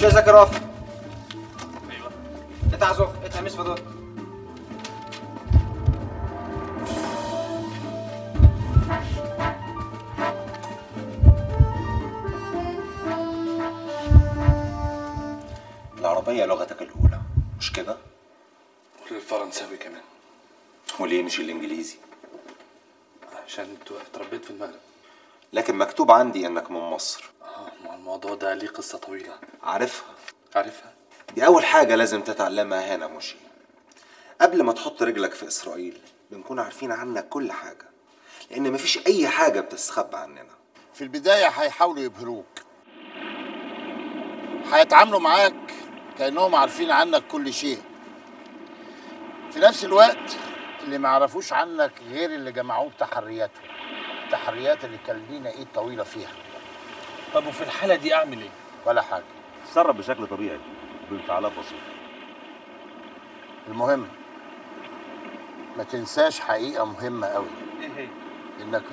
مش ذاك رافع. ايوه اتعزف اتهمس في دول. العربية لغتك الأولى مش كده؟ والفرنساوي كمان. وليه مش الإنجليزي؟ عشان اتربيت في المغرب. لكن مكتوب عندي إنك من مصر. ما الموضوع ده ليه قصة طويلة. عارفها؟ عارفها؟ دي أول حاجة لازم تتعلمها هنا مشي. قبل ما تحط رجلك في إسرائيل بنكون عارفين عنك كل حاجة، لأن مفيش أي حاجة بتستخبى عننا. في البداية هيحاولوا يبهروك، هيتعاملوا معاك كأنهم عارفين عنك كل شيء. في نفس الوقت اللي ما يعرفوش عنك غير اللي جمعوه بتحرياتهم، التحريات اللي كان لينا ايد طويلة فيها. طب وفي الحالة دي أعمل إيه؟ ولا حاجة، تصرف بشكل طبيعي بانفعالات بسيطة. المهم ما تنساش حقيقة مهمة قوي. إيه هي؟ إنك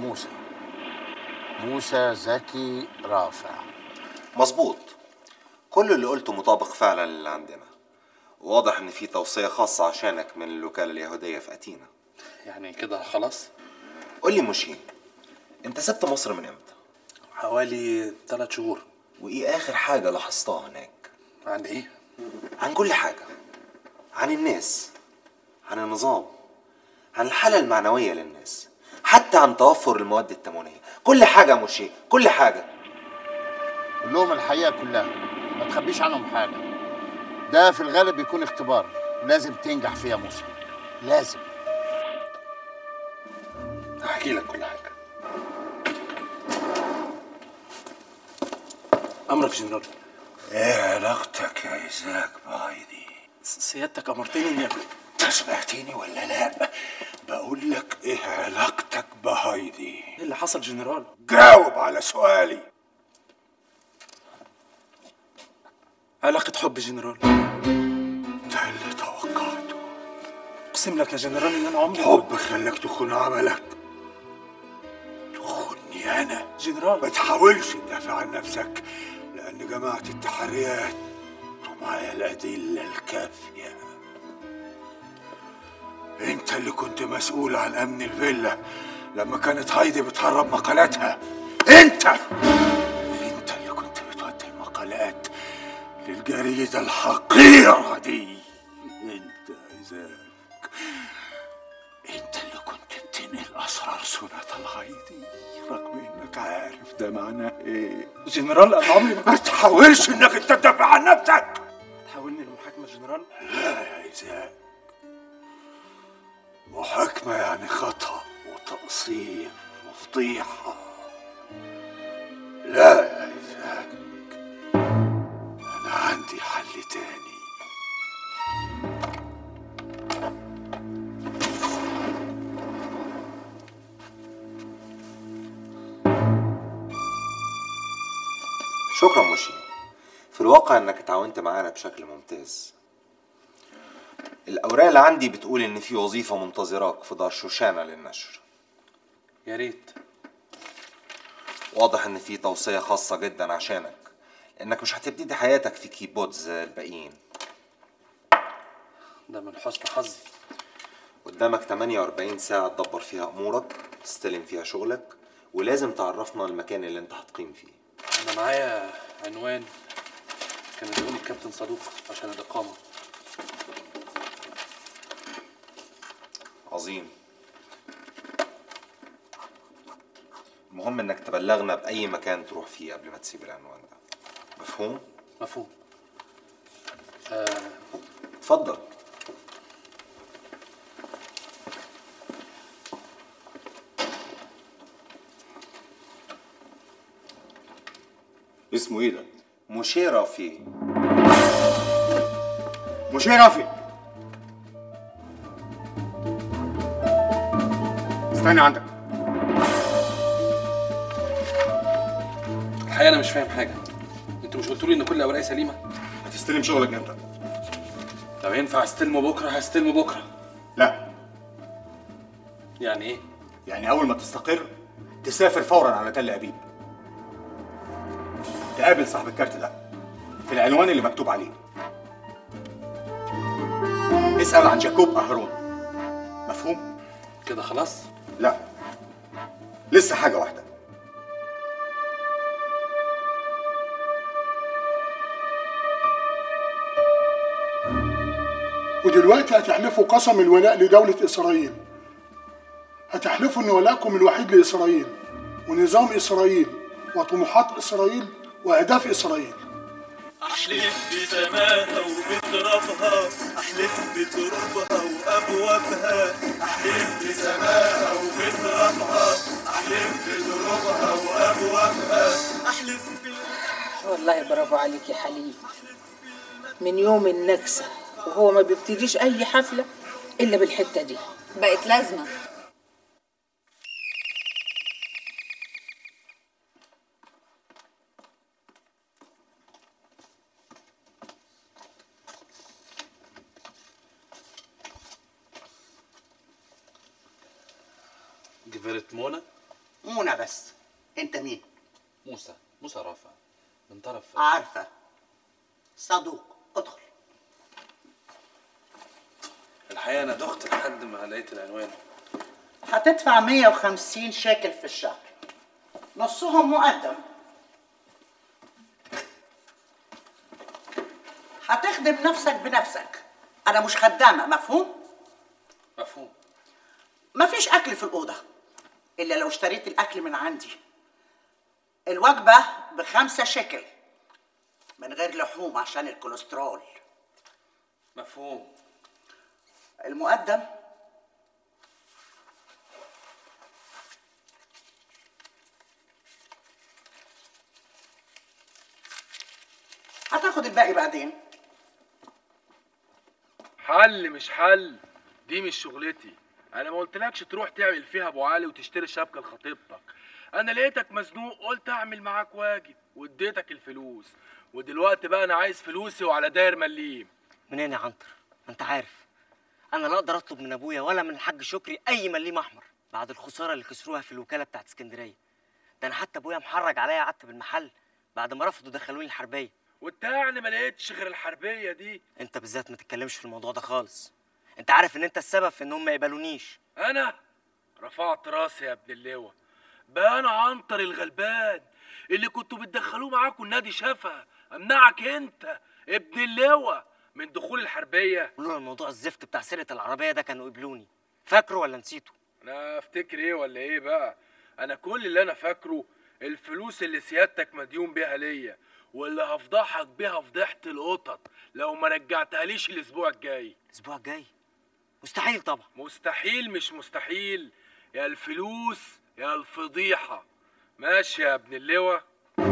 موسى زكي رافع. مظبوط، كل اللي قلته مطابق فعلا للي عندنا. واضح ان في توصية خاصة عشانك من الوكالة اليهودية في أتينا. يعني كده خلاص؟ قول لي مشي، انت سبت مصر من امتى؟ حوالي 3 شهور. وايه اخر حاجة لاحظتها هناك؟ عن إيه؟ عن كل حاجة، عن الناس، عن النظام، عن الحالة المعنوية للناس، حتى عن توفر المواد التموينية. كل حاجة مشي، كل حاجة. قول لهم الحقيقة كلها، ما تخبيش عنهم حاجة. ده في الغالب بيكون اختبار لازم تنجح فيه يا موسى، لازم. هحكي لك كل حاجة. أمرك جنرال. ايه علاقتك يا إيزاك بهايدي؟ سيادتك أمرتني إني انت سمعتني ولا لا؟ بقول لك ايه علاقتك بهايدي؟ إيه اللي حصل جنرال؟ جاوب على سؤالي. علاقة حب جنرال. ده اللي توقعته. أقسم لك يا جنرال إن أنا عمري حب خلاك تخون عملك، تخوني انا. جنرال ما تحاولش تدافع عن نفسك، لان جماعة التحريات ومعايا الادلة الكافية. انت اللي كنت مسؤول عن امن الفيلا لما كانت هايدي بتهرب مقالاتها. انت اللي كنت بتودي المقالات للجريدة الحقيرة دي. انت إيزاك، انت اللي كنت بتنقل اسرار سنة الهايدي رغم انك عارف ده معناه ايه. جنرال أنا عمري ما تحاولش انك انت تدافع عن نفسك. تحولني لمحاكمة جنرال؟ لا يا إيزاك، محاكمة يعني خطأ وتقصير وفضيحة. لا يا إيزاك، أنا عندي حل تاني. شكرا مشي، في الواقع انك اتعاونت معانا بشكل ممتاز. الأوراق اللي عندي بتقول إن في وظيفة منتظراك في دار شوشانة للنشر. يا ريت. واضح إن في توصية خاصة جدا عشانك، لأنك مش هتبتدي حياتك في كيبوت زي الباقيين. ده من حسن حظي. قدامك 48 ساعة تدبر فيها أمورك، تستلم فيها شغلك، ولازم تعرفنا المكان اللي أنت هتقيم فيه. أنا معايا عنوان كان ادوني الكابتن صدوق عشان الإقامة. عظيم. المهم إنك تبلغنا بأي مكان تروح فيه قبل ما تسيب العنوان ده. مفهوم؟ مفهوم. اتفضل. اسمه ايه ده؟ مشي رافي. مشي رافي، استنى عندك. الحقيقة أنا مش فاهم حاجة. أنتوا مش قلتوا لي إن كل أوراقي سليمة؟ هتستلم شغلك امتى؟ لو ينفع استلمه بكرة هستلمه بكرة. لا، يعني إيه؟ يعني أول ما تستقر تسافر فورا على تل أبيب، تقابل صاحب الكارت ده في العنوان اللي مكتوب عليه. اسأل عن جاكوب أهرون. مفهوم؟ كده خلاص؟ لا، لسه حاجة واحدة. ودلوقتي هتحلفوا قسم الولاء لدولة إسرائيل. هتحلفوا إن ولاءكم الوحيد لإسرائيل ونظام إسرائيل وطموحات إسرائيل وأهداف إسرائيل. أحلف بسماها وبترابها، أحلف بترابها وأبوابها، أحلف بسماها وبترابها، أحلف بترابها وأبوابها، أحلف والله برافو عليك يا حليم. من يوم النكسة وهو ما بيبتديش أي حفلة إلا بالحتة دي. بقت لازمة. جفرت منى؟ منى بس. انت مين؟ موسى رافع من طرف. عارفة. صدوق. ادخل. الحقيقة أنا دخت لحد ما لقيت العنوان. هتدفع 150 شيكل في الشهر، نصهم مقدم. هتخدم نفسك بنفسك، أنا مش خدامة. مفهوم؟ مفهوم. مفيش أكل في الأوضة إلا لو اشتريت الأكل من عندي. الوجبة ب5 شيكل من غير لحوم عشان الكوليسترول. مفهوم. المقدم هتاخد الباقي بعدين. حل مش حل، دي مش شغلتي. انا ما قلتلكش تروح تعمل فيها ابو علي وتشتري شبكه لخطيبتك. انا لقيتك مزنوق قلت اعمل معاك واجب واديتك الفلوس، ودلوقتي بقى انا عايز فلوسي وعلى داير مليم. منين يا عنتر؟ ما انت عارف انا لا اقدر اطلب من ابويا ولا من الحاج شكري اي مليم احمر بعد الخساره اللي خسروها في الوكاله بتاعت اسكندريه. ده انا حتى ابويا محرج عليا قعدت بالمحل بعد ما رفضوا دخلوني الحربيه. وانت يعني ما لقيتش غير الحربيه دي؟ انت بالذات ما تتكلمش في الموضوع ده خالص. انت عارف ان انت السبب في انهم ما يقبلونيش. انا رفعت راسي يا ابن اللواء. بقى انا عنتر الغلبان اللي كنتوا بتدخلوه معاكم النادي شفا امنعك انت ابن اللواء من دخول الحربيه؟ لولا الموضوع الزفت بتاع سرقه العربيه ده كانوا قبلوني. فاكره ولا نسيته؟ انا افتكر ايه ولا ايه بقى؟ انا كل اللي انا فاكره الفلوس اللي سيادتك مديون بيها ليا، واللي هفضحك بيها فضيحه القطط لو ما رجعتهاليش الاسبوع الجاي. الاسبوع الجاي؟ مستحيل طبعا. مستحيل مش مستحيل، يا الفلوس يا الفضيحه. ماشي يا ابن اللواء؟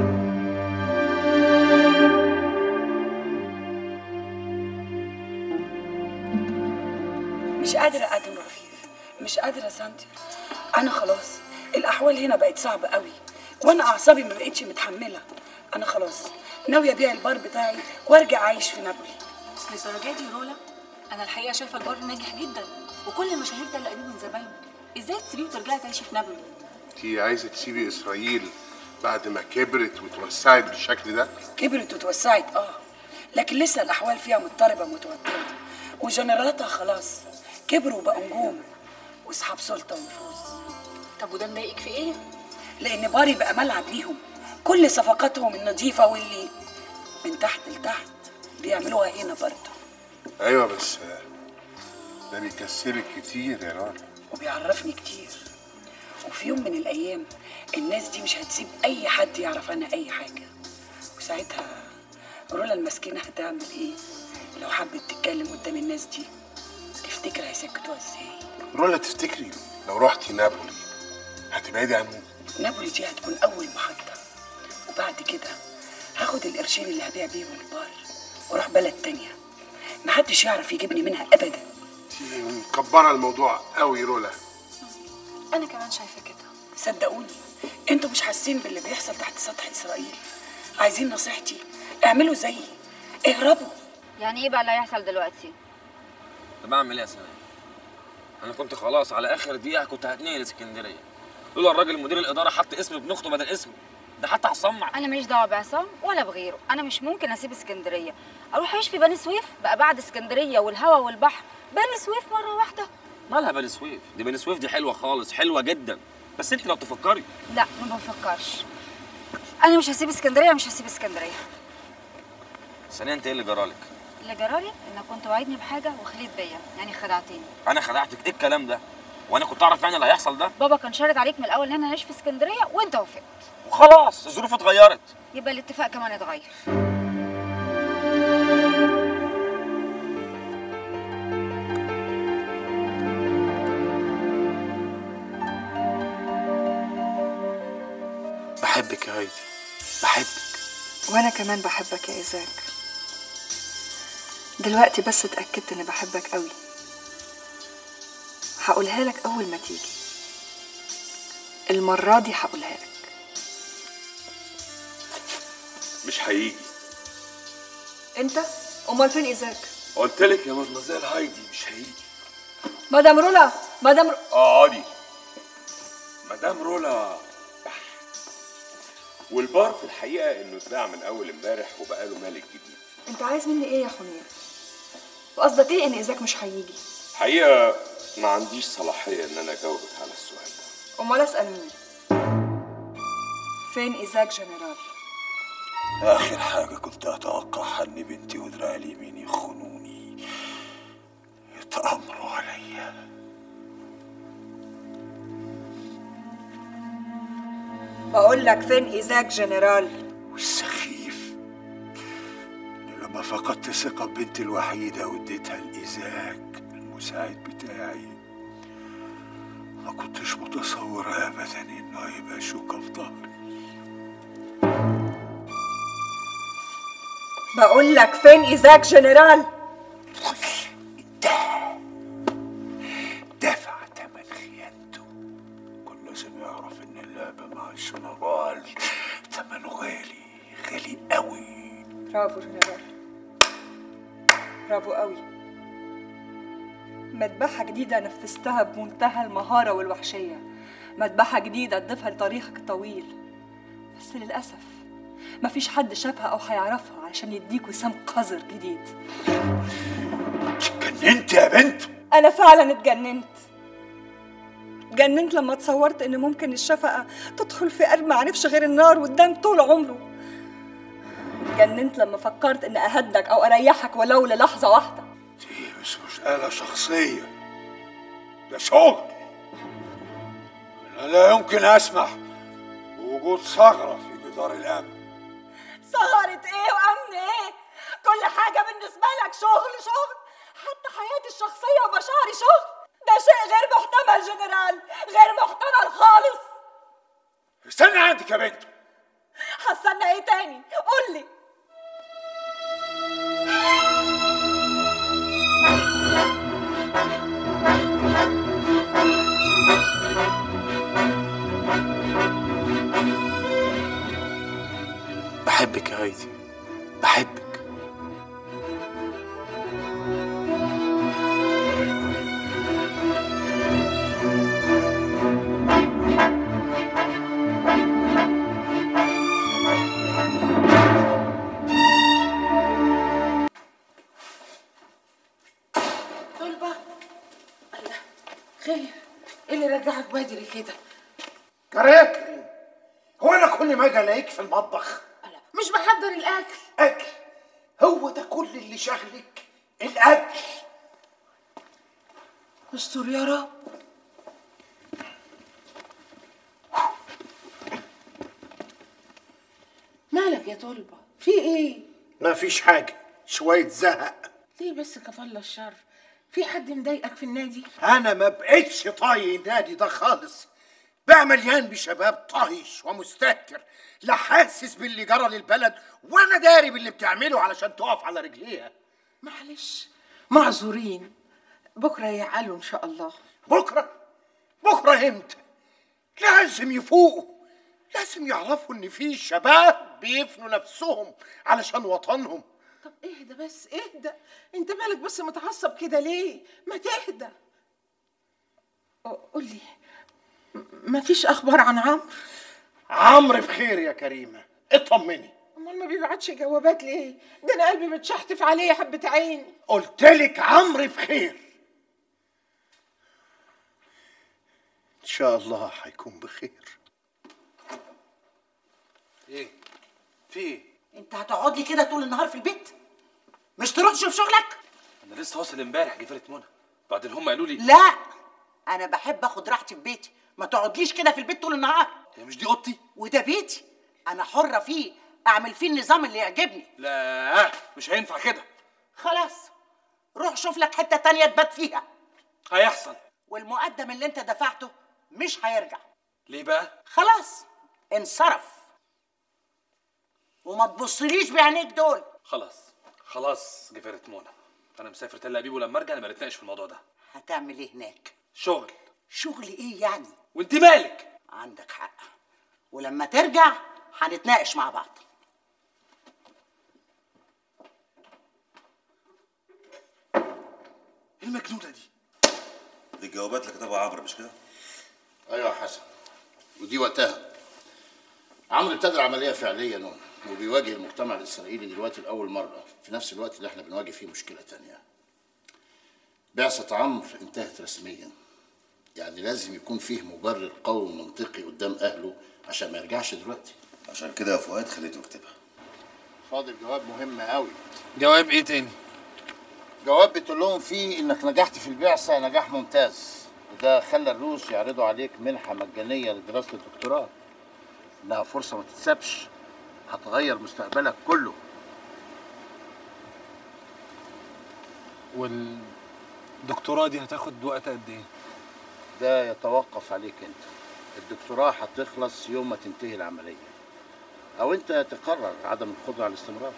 مش قادرة أقدم رفيف، مش قادرة سانتي. أنا خلاص الأحوال هنا بقت صعبة قوي، وأنا أعصابي ما بقتش متحملة. أنا خلاص ناوية أبيع البار بتاعي وأرجع أعيش في نابولي. للدرجة دي رولا؟ أنا الحقيقة شايفة البار ناجح جدا، وكل المشاهير ده اللي قريب من زباينه. إزاي تسيبيه وترجعي تعيشي في نابولي؟ أنتِ عايزة تسيبي إسرائيل بعد ما كبرت وتوسعت بالشكل ده؟ كبرت وتوسعت لكن لسه الأحوال فيها مضطربة ومتوترة، وجنرالاتها خلاص كبروا وبقوا نجوم واصحاب سلطه ونفوذ. طب وده مضايقك في ايه؟ لان باري بقى ملعب ليهم، كل صفقاتهم النظيفه واللي من تحت لتحت بيعملوها هنا برضه. ايوه بس ده بيكسبك كتير يا راجل وبيعرفني كتير، وفي يوم من الايام الناس دي مش هتسيب اي حد يعرف عنها اي حاجه، وساعتها رولا المسكينه هتعمل ايه لو حبت تتكلم قدام الناس دي؟ تفتكر هيسكتوها ازاي؟ رولا تفتكري لو رحتي نابولي هتبعدي عنهم؟ نابولي دي هتكون اول محطه، وبعد كده هاخد القرشين اللي هبيع بيهم البار واروح بلد تانية محدش يعرف يجيبني منها ابدا. انتي مكبره الموضوع قوي رولا. انا كمان شايفه كده. صدقوني انتوا مش حاسين باللي بيحصل تحت سطح اسرائيل. عايزين نصيحتي اعملوا زيي، اهربوا. يعني ايه بقى اللي هيحصل دلوقتي؟ طب اعمل ايه يا سناء؟ انا كنت خلاص على اخر دقيقه كنت هتنقل اسكندريه، لولا الراجل مدير الاداره حط اسم ابن اخته بدل اسمه. ده حتى هصمع. انا ماليش دعوه بعصام ولا بغيره، انا مش ممكن اسيب اسكندريه اروح اعيش في بني سويف بقى بعد اسكندريه والهوا والبحر. بني سويف مره واحده. مالها بني سويف؟ دي بني سويف دي حلوه خالص، حلوه جدا، بس انت لو تفكري. لا ما بفكرش، انا مش هسيب اسكندريه، مش هسيب اسكندريه. ثانيا انت ايه اللي جرالك؟ اللي جرالي انك كنت وعدني بحاجه وخليت بيا، يعني خدعتني. انا خدعتك؟ ايه الكلام ده؟ وانا كنت اعرف يعني اللي هيحصل ده؟ بابا كان شارط عليك من الاول ان انا اعيش في اسكندريه وانت وافقت. وخلاص الظروف اتغيرت. يبقى الاتفاق كمان اتغير. بحبك يا هايدي، بحبك. وانا كمان بحبك يا ايزاك. دلوقتي بس اتأكدت اني بحبك قوي. هقولها لك اول ما تيجي. المرة دي هقولها لك. مش هيجي. انت؟ امال فين ايزاك؟ قلت لك يا مدمزيل هايدي مش هيجي. مدام رولا، اقعدي. مدام رولا والبار في الحقيقه انه اتباع من اول امبارح وبقى له مالك جديد. انت عايز مني ايه يا حنين؟ وقصدك ايه ان ايزاك مش هيجي؟ الحقيقه ما عنديش صلاحيه ان انا اجاوبك على السؤال ده. امال اسال مين؟ فين ايزاك جنرال؟ اخر حاجه كنت اتوقعها ان بنتي ودراعي اليمين يخونوني، يتامروا عليا. بقول لك فين ايزاك جنرال؟ والسخيف لما فقدت ثقة بنتي الوحيدة واديتها لإيزاك المساعد بتاعي، ما كنتش متصور أبدا إنه هيبقى شوكة في ظهري. بقول لك فين ايزاك جنرال؟ دفع تمن خيانته. كل لازم يعرف إن اللعبة مع الجنرال تمنه غالي، غالي قوي. برافو جنرال، برافو قوي. مذبحة جديدة نفذتها بمنتهى المهارة والوحشية، مذبحة جديدة تضيفها لتاريخك الطويل، بس للأسف مفيش حد شافها أو هيعرفها عشان يديك وسام قذر جديد. اتجننت يا بنت؟ أنا فعلا اتجننت لما تصورت إن ممكن الشفقة تدخل في قلب ما عرفش غير النار والدم طول عمره. اتجننت لما فكرت إن أهدك أو أريحك ولو للحظة واحدة. دي مش آلة شخصية، ده شغل. أنا لا يمكن أسمح بوجود ثغرة في جدار الأمن. ثغرة إيه وأمن إيه؟ كل حاجة بالنسبة لك شغل، حتى حياتي الشخصية ومشاعري شغل. ده شيء غير محتمل جنرال، غير محتمل خالص. استنى عندك يا بنت. هستنى إيه تاني؟ قولي. بحبك يا هايدي، بحبك. طلبة، الله خير، ايه اللي رجعك بدري كده؟ كراكري، هو انا كل ما اجي الاقيك في المطبخ؟ مش بحضر الاكل. اكل؟ هو ده كل اللي شغلك؟ الاكل؟ استر يا رب. مالك يا طلبة؟ في ايه؟ ما فيش حاجه، شويه زهق. ليه بس كفالة الشر؟ في حد مضايقك في النادي؟ انا ما بقتش طايق النادي ده خالص، بقى مليان بشباب طايش ومستهتر، لا حاسس باللي جرى للبلد ولا داري باللي بتعمله علشان تقف على رجليها. معلش، معذورين، بكره يعقلوا ان شاء الله. بكره امتى؟ لازم يفوقوا، لازم يعرفوا ان في شباب بيفنوا نفسهم علشان وطنهم. طب اهدى بس، اهدى. انت مالك بس متعصب كده ليه؟ ما تهدى. قولي، مفيش اخبار عن عمرو؟ عمرو بخير يا كريمه، اطمني. امال ما بيبعتش جوابات ليه؟ ده انا قلبي متشحتف عليه يا حبه عيني. قلت لك عمرو بخير. ان شاء الله هيكون بخير. ايه؟ في ايه؟ انت هتقعد لي كده طول النهار في البيت؟ مش تروح تشوف شغلك؟ انا لسه واصل امبارح جفرة منى، بعدين هم قالوا لي لا، انا بحب اخد راحتي في بيتي، ما تقعدليش كده في البيت طول النهار. هي مش دي اوضتي؟ وده بيتي، انا حره فيه، اعمل فيه النظام اللي يعجبني. لا مش هينفع كده. خلاص، روح شوف لك حته تانية تبات فيها. هيحصل. والمقدم اللي انت دفعته مش هيرجع. ليه بقى؟ خلاص انصرف، وما تبصليش بعينيك دول. خلاص جفرة منى، انا مسافر تل ابيب ولما ارجع نبقى نتناقش في الموضوع ده. هتعمل ايه هناك؟ شغل. شغل ايه يعني؟ وانت مالك؟ عندك حق، ولما ترجع هنتناقش مع بعض. ايه المجنونه دي؟ دي الجوابات اللي كتبها عمرو مش كده؟ ايوه يا حسن، ودي وقتها. عمرو ابتدى العمليه فعليا وبيواجه المجتمع الاسرائيلي دلوقتي لاول مره، في نفس الوقت اللي احنا بنواجه فيه مشكله تانية. بعثه عمرو انتهت رسميا، يعني لازم يكون فيه مبرر قوي ومنطقي قدام اهله عشان ما يرجعش دلوقتي. عشان كده يا فؤاد خليته يكتبها. فاضل جواب مهم قوي. جواب ايه تاني؟ جواب بتقول لهم فيه انك نجحت في البعثه نجاح ممتاز، وده خلى الروس يعرضوا عليك منحه مجانيه لدراسه الدكتوراه. انها فرصه ما تتسابش، هتغير مستقبلك كله. والدكتوراه دي هتاخد وقت قد ايه؟ ده يتوقف عليك انت. الدكتوراه هتخلص يوم ما تنتهي العمليه، او انت تقرر عدم القدره على الاستمرار.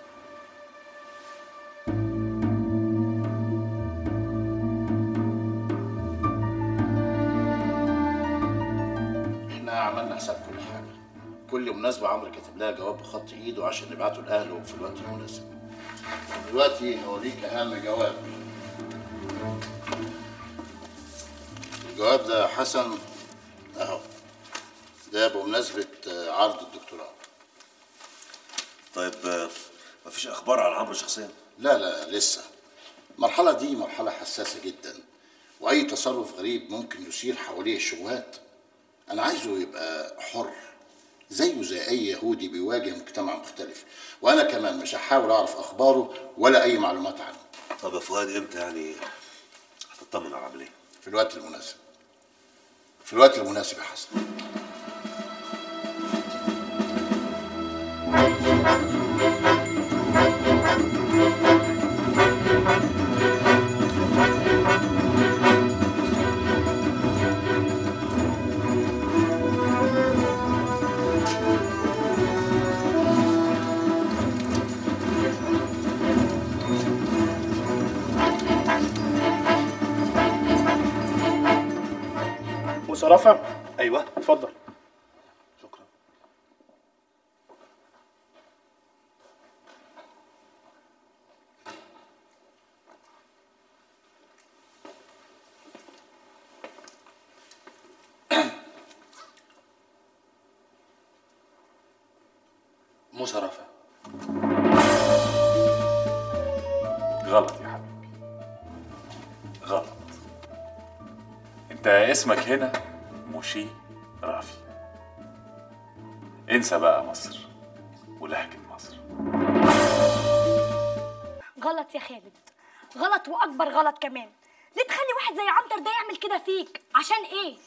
احنا عملنا حساب كل حاجه. كل مناسبه عمرو كاتب لها جواب بخط ايده عشان نبعته لاهله في الوقت المناسب. دلوقتي هوريك اهم جواب. الجواب ده حسن اهو، ده بمناسبه عرض الدكتوراه. طيب مفيش اخبار عن عمرو شخصيا؟ لا لسه. المرحله دي مرحله حساسه جدا، واي تصرف غريب ممكن يثير حواليه الشبهات. انا عايزه يبقى حر زيه زي اي يهودي بيواجه مجتمع مختلف، وانا كمان مش هحاول اعرف اخباره ولا اي معلومات عنه. طب يا فؤاد امتى يعني هتطمن على العمليه؟ في الوقت المناسب. في الوقت المناسب يا حسن. مصرفة؟ ايوه اتفضل. شكرا. مصرفة. غلط يا حبيبي، غلط. انت اسمك هنا موشي رافي. انسى بقى مصر ولهجة مصر. غلط يا خالد، غلط واكبر غلط كمان. ليه تخلي واحد زي عنتر ده يعمل كده فيك؟ عشان ايه؟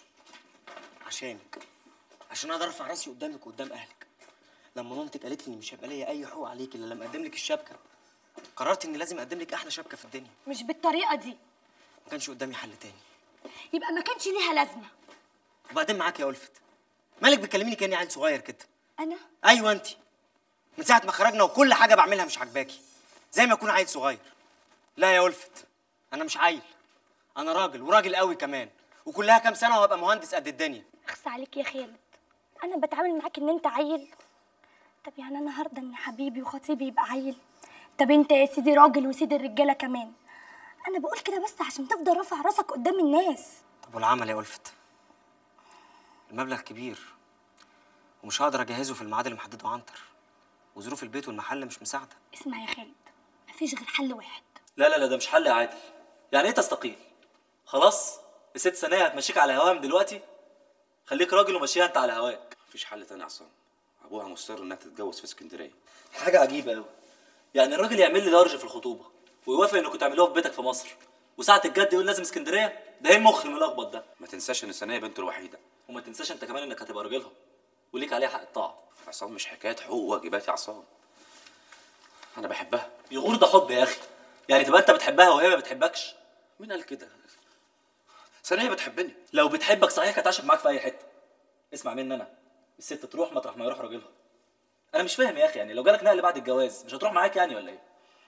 عشان اقدر ارفع راسي قدامك وقدام اهلك. لما مامتك قالت لي مش هيبقى ليا اي حقوق عليك الا لما اقدم لك الشبكه، قررت اني لازم اقدم لك احلى شبكه في الدنيا. مش بالطريقه دي. ما كانش قدامي حل تاني. يبقى ما كانش ليها لازمه. وبعدين معاك يا ألفت، مالك بتكلميني كاني عيل صغير كده؟ انا؟ ايوه انت. من ساعه ما خرجنا وكل حاجه بعملها مش عاجباكي، زي ما اكون عيل صغير. لا يا ألفت، انا مش عيل، انا راجل وراجل قوي كمان، وكلها كام سنه وهبقى مهندس قد الدنيا. اخصى عليك يا خالد، انا بتعامل معاك ان انت عيل. طب يعني انا هرضى ان حبيبي وخطيبي يبقى عيل؟ طب انت يا سيدي راجل وسيد الرجاله كمان. انا بقول كده بس عشان تفضل رافع راسك قدام الناس. طب والعمل يا ألفت؟ المبلغ كبير، ومش هقدر اجهزه في الميعاد اللي محدده عنتر، وظروف البيت والمحل مش مساعده. اسمع يا خالد، مفيش غير حل واحد. لا لا لا، ده مش حل يا عادل. يعني ايه تستقيل؟ خلاص الست ثانيه هتمشيك على هواها من دلوقتي؟ خليك راجل ومشيها انت على هواك. مفيش حل تاني يا عصام، ابوها مصر انها تتجوز في اسكندريه. حاجه عجيبه قوي. يعني الراجل يعمل لي لارج في الخطوبه ويوافق انكم تعملوها في بيتك في مصر، وساعه الجد يقول لازم اسكندريه؟ ده ايه المخ الملخبط ده؟ ما تنساش ان ثانيه بنته الوحيده. وما تنساش انت كمان انك هتبقى راجلها وليك عليها حق الطاعه. عصام مش حكايه حقوق وواجبات يا عصام، انا بحبها. يغور ده حب يا اخي. يعني تبقى انت بتحبها وهي ما بتحبكش؟ مين قال كده؟ ثانيه بتحبني. لو بتحبك صحيح كانت عاشت معاك في اي حته. اسمع مني انا، الست تروح مطرح ما يروح راجلها. انا مش فاهم يا اخي، يعني لو جالك نقل بعد الجواز مش هتروح معاك يعني ولا ايه؟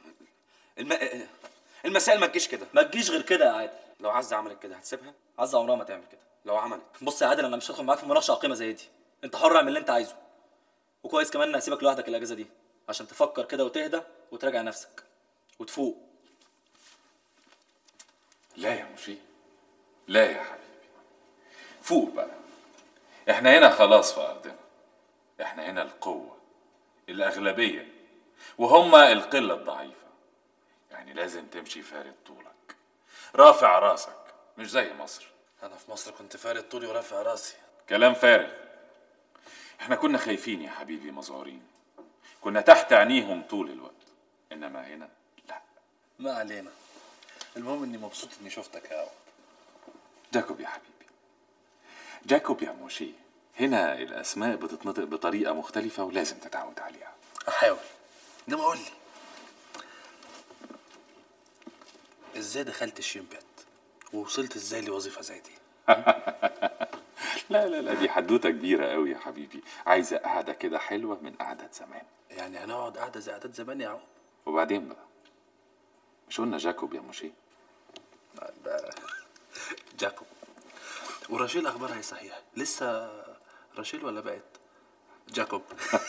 المسائل ما تجيش كده. ما تجيش غير كده يا عادل. لو عزة عملت كده هتسيبها؟ عزة عمرها ما تعمل كده. لو عملت؟ بص يا عادل، انا مش هدخل معاك في مناقشه عقيمه زي دي. انت حر اعمل اللي انت عايزه. وكويس كمان ان هسيبك لوحدك الاجازه دي عشان تفكر كده وتهدى وتراجع نفسك وتفوق. لا يا مشي، لا يا حبيبي، فوق بقى. احنا هنا خلاص في ارضنا، احنا هنا القوة الأغلبية وهم القلة الضعيفة. يعني لازم تمشي فارد طولك رافع راسك، مش زي مصر. انا في مصر كنت فارد طولي ورافع راسي. كلام فارغ. احنا كنا خايفين يا حبيبي، مزعورين، كنا تحت عينيهم طول الوقت، انما هنا لا. ما علينا، المهم اني مبسوط اني شفتك يا عوض. جاكوب يا حبيبي، جاكوب يا موشي. هنا الاسماء بتتنطق بطريقه مختلفه ولازم تتعود عليها. احاول. انما قول لي، ازاي دخلت الشيمبات ووصلت ازاي لوظيفه زي دي؟ لا لا لا، دي حدوته كبيره قوي يا حبيبي، عايزه قعده كده حلوه من قعدات زمان. يعني هنقعد قعده زي قعدات زمان يا عم؟ وبعدين بقى، مش قلنا جاكوب يا موشي؟ جاكوب. وراشيل اخبارها ايه صحيح؟ لسه راشيل ولا بقت جاكوب؟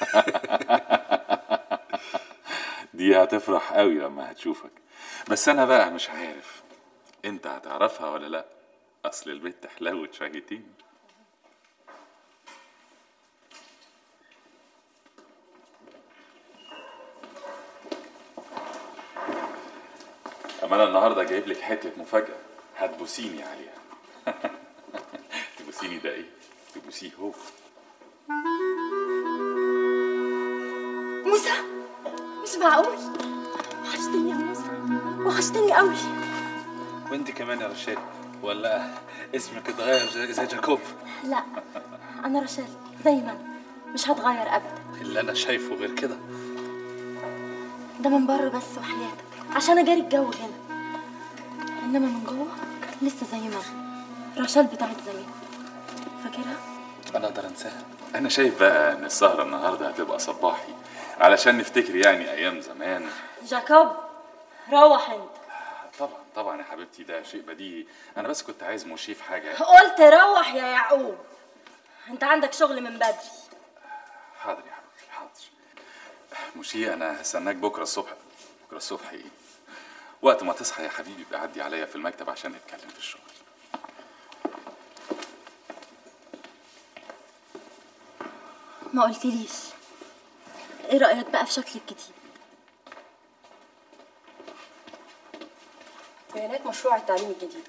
دي هتفرح قوي لما هتشوفك، بس انا بقى مش عارف انت هتعرفها ولا لا، اصل البنت حلاوه شويتين. اما انا النهارده جايب لك حته مفاجاه هتبوسيني عليها. تبوسيني ده ايه؟ تبوسيه هو. موسى، مش معقول، وحشتني يا موسى، وحشتني قوي. وانت كمان يا رشاد، ولا اسمك اتغير زي جاكوب؟ لا، انا رشال زي ما انا، مش هتغير ابدا. اللي انا شايفه غير كده. ده من بره بس وحياتك، عشان اجاري الجو هنا، انما من جوه لسه زي ما انا، رشال بتاعت زمان، فاكرها؟ انا اقدر انساها؟ انا شايف بقى ان السهره النهارده هتبقى صباحي علشان نفتكر يعني ايام زمان. جاكوب روح انت. طبعا طبعا يا حبيبتي، ده شيء بديهي، انا بس كنت عايز موشي في حاجه. قلت روح يا يعقوب، انت عندك شغل من بدري. حاضر يا حبيبتي حاضر. موشي انا هستناك بكره الصبح. بكره الصبح ايه؟ وقت ما تصحى يا حبيبي يبقى عدي عليا في المكتب عشان نتكلم في الشغل. ما قلتليش ايه رأيك بقى في شكل الجديد؟ بيانات مشروع التعليم الجديد.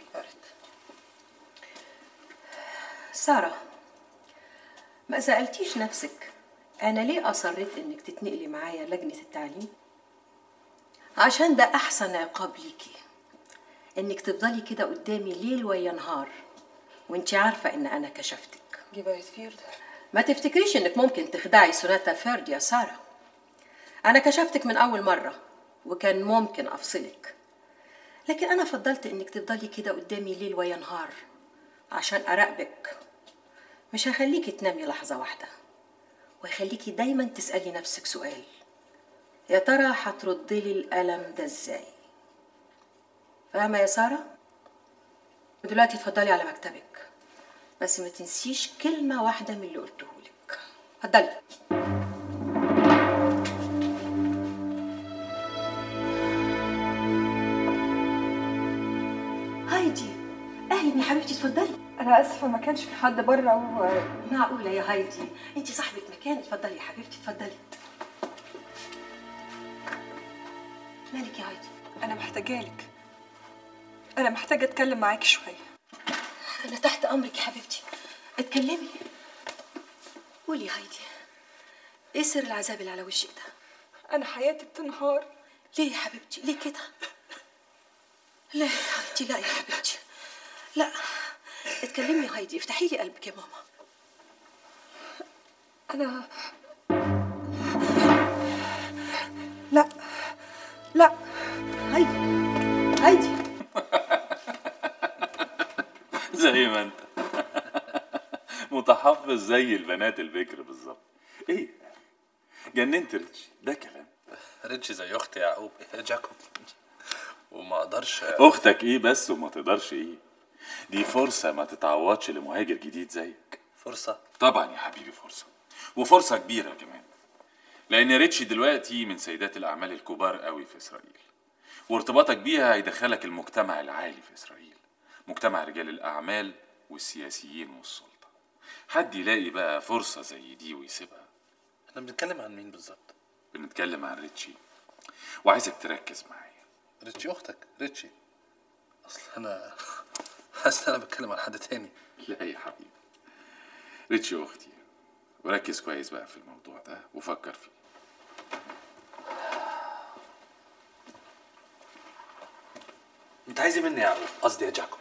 سارة، ما سألتيش نفسك أنا ليه أصريت إنك تتنقلي معايا لجنة التعليم؟ عشان ده أحسن عقاب ليكي، إنك تفضلي كده قدامي ليل ويا نهار وإنتي عارفة إن أنا كشفتك. ما تفتكريش إنك ممكن تخدعي سوناتا فيرد يا سارة. أنا كشفتك من أول مرة وكان ممكن أفصلك، لكن أنا فضلت إنك تفضلي كده قدامي ليل ويا نهار عشان أراقبك. مش هخليكي تنامي لحظة واحدة، وهخليكي دايما تسألي نفسك سؤال: يا ترى هتردي لي الألم ده إزاي؟ فاهمة يا سارة؟ دلوقتي اتفضلي على مكتبك، بس ما تنسيش كلمة واحدة من اللي قلتهولك. اتفضلي. هايدي، أهلا يا حبيبتي، اتفضلي. انا اسفه ما كانش في حد بره معقوله يا هايدي؟ انت صاحبه مكان. اتفضلي يا حبيبتي اتفضلي. مالك يا هايدي؟ انا محتاجالك. انا محتاجه اتكلم معاكي شويه. انا تحت امرك يا حبيبتي، اتكلمي. قولي يا هايدي، ايه سر العذاب اللي على وشك ده؟ انا حياتي بتنهار. ليه يا حبيبتي؟ ليه كده؟ لا يا حبيبتي، لا يا حبيبتي، لا. اتكلمي يا هايدي، افتحي لي قلبك يا ماما. انا لا لا هايدي هايدي زي ما انت متحفظ زي البنات البكر بالظبط. ايه جننت ريتشي؟ ده كلام. ريتشي زي اختي يعقوب جاكوب، وما اقدرش. اختك ايه بس وما تقدرش ايه؟ دي فرصة ما تتعوضش لمهاجر جديد زيك. فرصة؟ طبعا يا حبيبي فرصة، وفرصة كبيرة كمان، لأن ريتشي دلوقتي من سيدات الأعمال الكبار قوي في إسرائيل، وارتباطك بيها هيدخلك المجتمع العالي في إسرائيل، مجتمع رجال الأعمال والسياسيين والسلطة. حد يلاقي بقى فرصة زي دي ويسيبها؟ احنا بنتكلم عن مين بالظبط؟ بنتكلم عن ريتشي، وعايزك تركز معايا. ريتشي اختك؟ ريتشي اصل انا حاسس انا بتكلم عن حد تاني. لا يا حبيبي، ريتشي اختي، وركز كويس بقى في الموضوع ده وفكر فيه. انت عايز ايه مني يا يعقوب؟ قصدي يا جاكوب.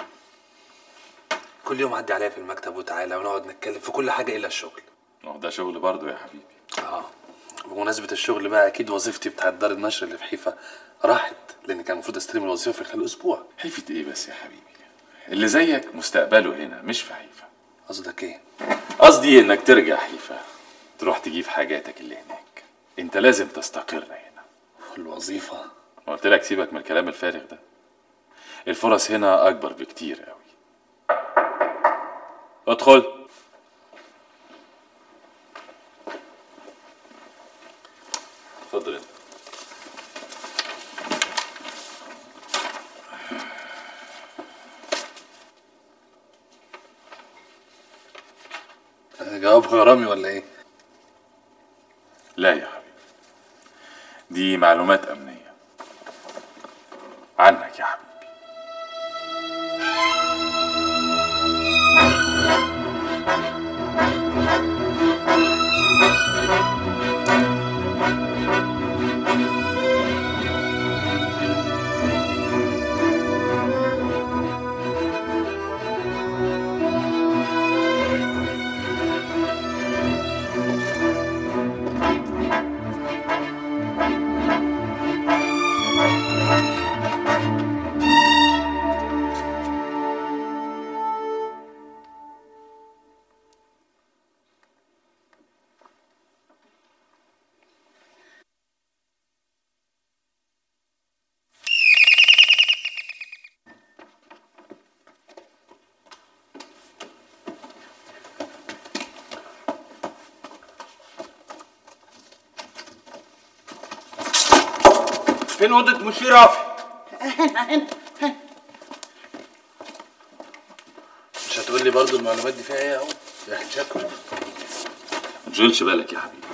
كل يوم عدي عليا في المكتب وتعالى ونقعد نتكلم في كل حاجه الا الشغل. ده شغل برضه يا حبيبي. بمناسبه الشغل بقى، اكيد وظيفتي بتاعت دار النشر اللي في حيفا راحت، لان كان المفروض استلم الوظيفه في خلال اسبوع. حيفة ايه بس يا حبيبي؟ اللي زيك مستقبله هنا مش في حيفا. قصدك ايه؟ قصدي انك ترجع حيفا، تروح تجيب حاجاتك اللي هناك. انت لازم تستقر هنا. الوظيفه؟ قلت لك سيبك من الكلام الفارغ ده، الفرص هنا اكبر بكتير قوي. ادخل. اتفضل انت. جواب غرامي ولا ايه؟ لا يا حبيبي، دي معلومات امنيه عنك يا حبيبي. فين اوضه مشير رافي؟ هنا. مش هتقول لي برضه المعلومات دي فيها ايه اهو يا جاكوب؟ ما تشغلش بالك يا حبيبي،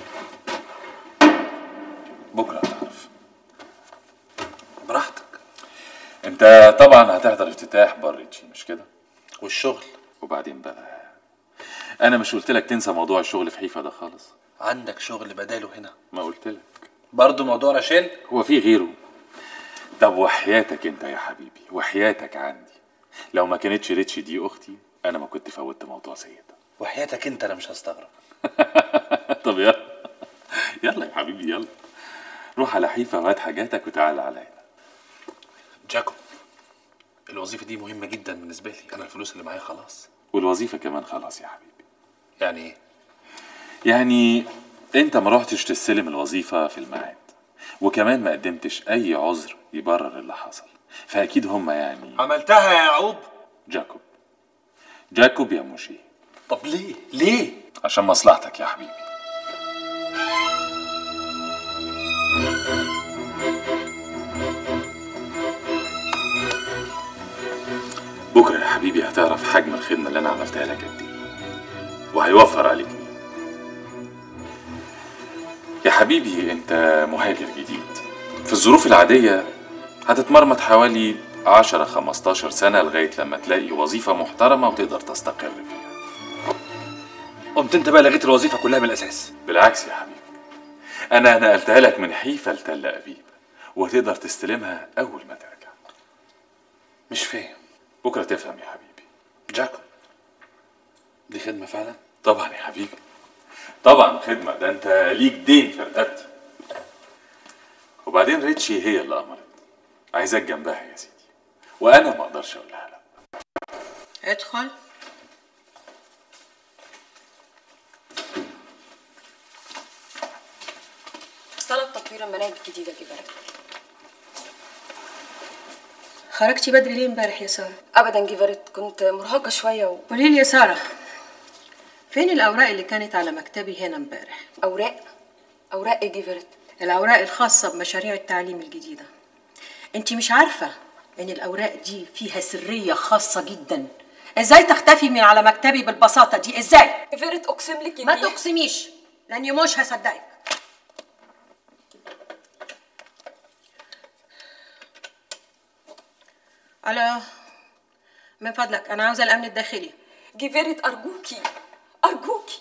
بكره هتعرف. براحتك. انت طبعا هتحضر افتتاح بار ريتشي مش كده؟ والشغل؟ وبعدين بقى، انا مش قلت لك تنسى موضوع الشغل في حيفا ده خالص؟ عندك شغل بداله هنا؟ ما قلت لك برضه موضوع رشيل؟ هو في غيره؟ طب وحياتك انت يا حبيبي، وحياتك عندي، لو ما كانتش ريتشي دي اختي انا ما كنت فوتت موضوع زي ده. وحياتك انت انا مش هستغرب. طب يلا يلا يا حبيبي يلا، روح على حيفا وهات حاجاتك وتعال عليا. جاكوب، الوظيفه دي مهمه جدا بالنسبه لي، انا الفلوس اللي معايا خلاص. والوظيفه كمان خلاص يا حبيبي. يعني ايه؟ يعني انت ما رحتش تستلم الوظيفه في الميعاد، وكمان ما قدمتش اي عذر يبرر اللي حصل، فاكيد هم يعني. عملتها يا يعقوب؟ جاكوب يا موشي. طب ليه؟ عشان مصلحتك يا حبيبي. بكره يا حبيبي هتعرف حجم الخدمه اللي انا عملتها لك قد ايه، وهيوفر عليك. يا حبيبي انت مهاجر جديد، في الظروف العاديه هتتمرمط حوالي 10-15 سنه لغايه لما تلاقي وظيفه محترمه وتقدر تستقر فيها. قمت انت بقى لغيت الوظيفه كلها من الاساس؟ بالعكس يا حبيبي، انا نقلتها لك من حيفا لتل ابيب، وتقدر تستلمها اول ما ترجع. مش فاهم. بكره تفهم يا حبيبي. جاكو، دي خدمه فعلا؟ طبعا يا حبيبي، طبعا خدمه، ده انت ليك دين في رقبتي. وبعدين ريتشي هي اللي امرت، عايزاك جنبها يا سيدي، وانا ما اقدرش اقول لها لا. ادخل. طلب تطوير المناهج الجديده جيفاريت. خرجتي بدري ليه امبارح يا ساره؟ ابدا جيفاريت، كنت مرهقه شويه قولي لي يا ساره، فين الاوراق اللي كانت على مكتبي هنا امبارح؟ اوراق ايه جيفاريت؟ الاوراق الخاصه بمشاريع التعليم الجديده. انت مش عارفه ان الاوراق دي فيها سريه خاصه جدا؟ ازاي تختفي من على مكتبي بالبساطه دي؟ ازاي؟ جيفاريت اقسم لك ما تقسميش، لاني مش هصدقك. الو، من فضلك انا عاوزه الامن الداخلي. جيفاريت ارجوكي ارجوكي.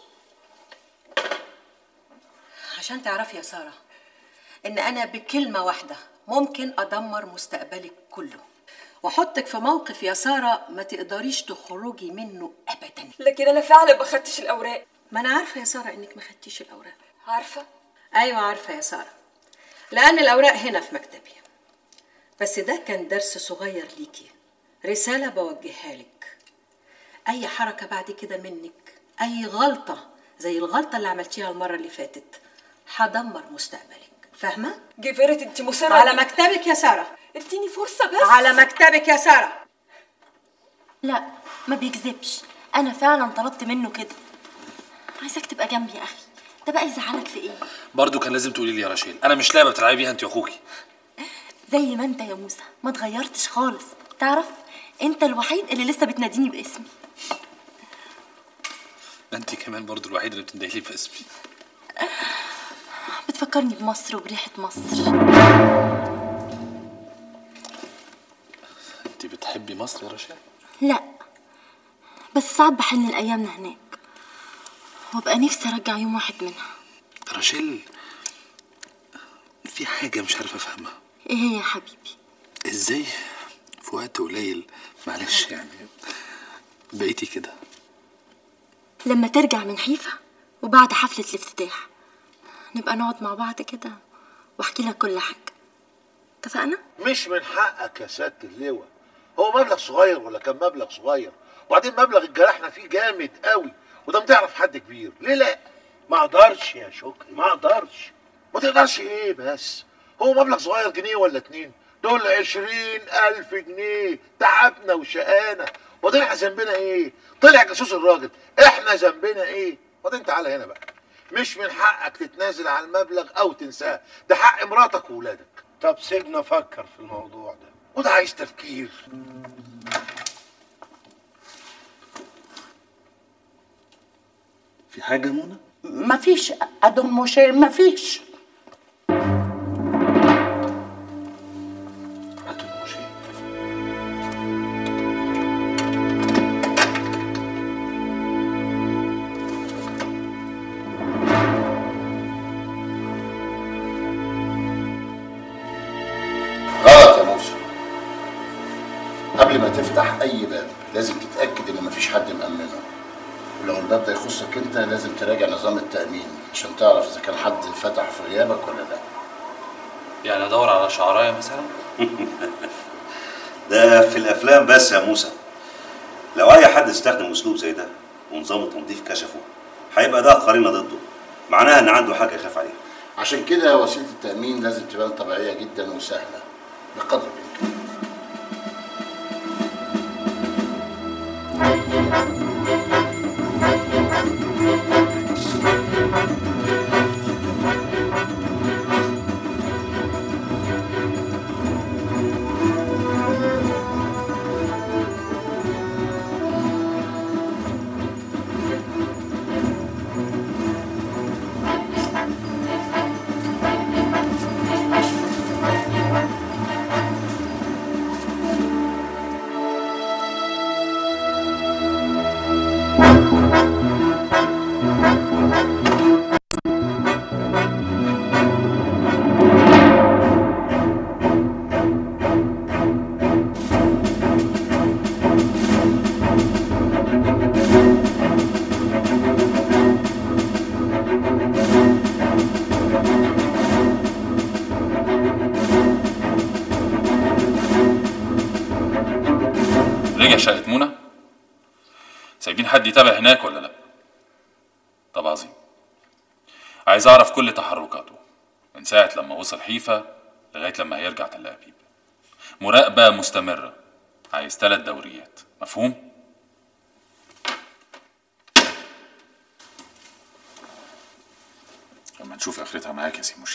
عشان تعرفي يا ساره ان انا بكلمه واحده ممكن ادمر مستقبلك كله، واحطك في موقف يا ساره ما تقدريش تخرجي منه ابدا. لكن انا فعلا ما خدتش الاوراق. ما انا عارفه يا ساره انك ما خدتيش الاوراق. عارفه؟ ايوه عارفه يا ساره، لان الاوراق هنا في مكتبي. بس ده كان درس صغير ليكي، رساله بوجهها لك. اي حركه بعد كده منك، اي غلطه زي الغلطه اللي عملتيها المره اللي فاتت، هدمر مستقبلك. فاهمه؟ جيفاريت انت مصره على مكتبك يا ساره. اديني فرصه بس. على مكتبك يا ساره. لا ما بيكذبش، انا فعلا طلبت منه كده. عايزك تبقى جنبي يا اخي، ده بقى يزعلك في ايه؟ برضو كان لازم تقولي لي يا رشيل، انا مش لعبه بتلعبي بيها انت واخوكي. زي ما انت يا موسى ما اتغيرتش خالص. تعرف انت الوحيد اللي لسه بتناديني باسمي. انت كمان برضو الوحيده اللي بتندهلي باسمي. بتفكرني بمصر وبريحه مصر. انت بتحبي مصر يا رشيل؟ لا بس ساعات بحن لايامنا هناك، وابقى نفسي ارجع يوم واحد منها. رشيل، في حاجه مش عارفه افهمها. ايه هي يا حبيبي؟ ازاي في وقت قليل، معلش يعني، بقيتي كده؟ لما ترجع من حيفا وبعد حفله الافتتاح نبقى نقعد مع بعض كده واحكي لك كل حاجه. اتفقنا؟ مش من حقك يا سيادة اللواء، هو مبلغ صغير ولا كان مبلغ صغير؟ وبعدين مبلغ اتجرحنا فيه جامد قوي، وده بتعرف حد كبير، ليه لا؟ ما اقدرش يا شكري، ما اقدرش. ما تقدرش ايه بس؟ هو مبلغ صغير جنيه ولا 2؟ دول 20,000 جنيه، تعبنا وشقانا. وبعدين احنا ذنبنا ايه؟ طلع جاسوس الراجل، احنا ذنبنا ايه؟ وبعدين تعالى هنا بقى، مش من حقك تتنازل عن المبلغ او تنساه، ده حق مراتك وولادك. طب سيبنا افكر في الموضوع ده. وده عايز تفكير. في حاجه يا منى؟ مفيش أدم شيء، مفيش. غلط يا موسى. قبل ما تفتح اي باب لازم تتاكد ان مفيش حد مأمنه، ولو الباب ده يخصك انت لازم تراجع نظام التأمين عشان تعرف اذا كان حد فتح في غيابك ولا لا. يعني ادور على شعرايه مثلا؟ ده في الافلام بس يا موسى. لو اي حد استخدم اسلوب زي ده ونظام التنظيف كشفه، هيبقى ده قرينه ضده، معناها ان عنده حاجه يخاف عليها. عشان كده وسيله التأمين لازم تبان طبيعيه جدا وسهله بقدر الامكان. شقة منى؟ سايبين حد يتابع هناك ولا لا؟ طب عظيم. عايز اعرف كل تحركاته من ساعة لما وصل حيفا لغاية لما هيرجع تل أبيب. مراقبة مستمرة. عايز 3 دوريات، مفهوم؟ لما نشوف اخرتها معاك يا سي مشي.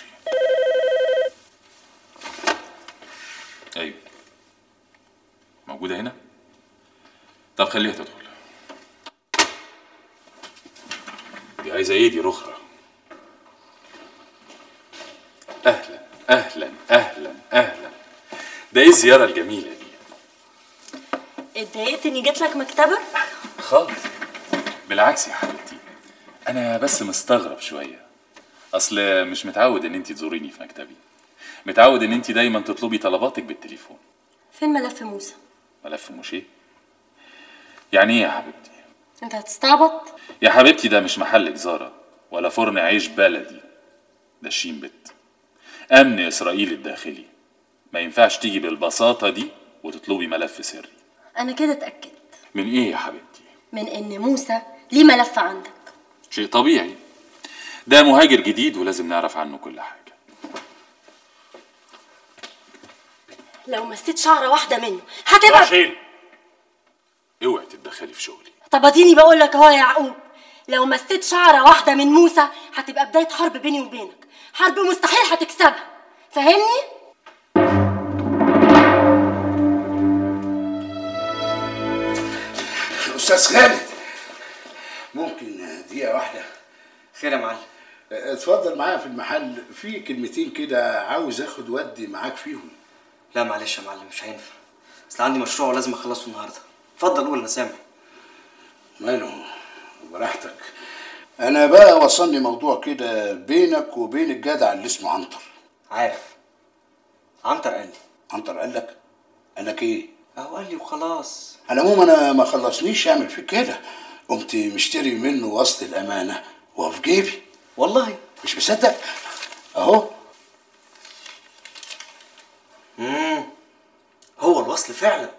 ايوه موجودة هنا؟ طب خليها تدخل. دي عايزة ايه دي رخرة؟ اهلا اهلا اهلا اهلا. ده ايه الزيارة الجميلة دي؟ اتضايقت اني جيت لك مكتبك؟ خالص بالعكس يا حبيبتي، انا بس مستغرب شوية. اصل مش متعود ان انتي تزوريني في مكتبي، متعود ان انتي دايما تطلبي طلباتك بالتليفون. فين ملف موسى؟ ملف مشي؟ يعني ايه يا حبيبتي؟ انت هتستعبط؟ يا حبيبتي ده مش محل جزارة ولا فرن عيش بلدي، ده الشين بت امن اسرائيل الداخلي. ما ينفعش تيجي بالبساطة دي وتطلبي ملف سري. انا كده اتأكدت. من ايه يا حبيبتي؟ من ان موسى ليه ملف عندك. شيء طبيعي، ده مهاجر جديد ولازم نعرف عنه كل حاجة. لو مسيت شعرة واحدة منه هتبقى رشيل اوعي تتدخلي في شغلي. طب اديني بقول لك اهو يا يعقوب، لو مسيت شعرة واحدة من موسى هتبقى بداية حرب بيني وبينك، حرب مستحيل هتكسبها، فاهمني؟ استاذ خالد، ممكن دقيقة واحدة؟ خير يا معلم. اتفضل معايا في المحل، في كلمتين كده عاوز اخد ودي معاك فيهم. لا معلش يا معلم مش هينفع، اصل عندي مشروع ولازم اخلصه النهارده. اتفضل قول انا سامع. ماله براحتك. انا بقى وصلني موضوع كده بينك وبين الجدع اللي اسمه عنتر. عارف عنتر قال لي. عنتر قال لك؟ قال لك ايه؟ اهو قال لي وخلاص. على العموم انا ما خلصنيش اعمل فيك كده، قمت مشتري منه وصل الامانه وهو في جيبي. والله مش مصدق اهو. هو الوصل فعلا.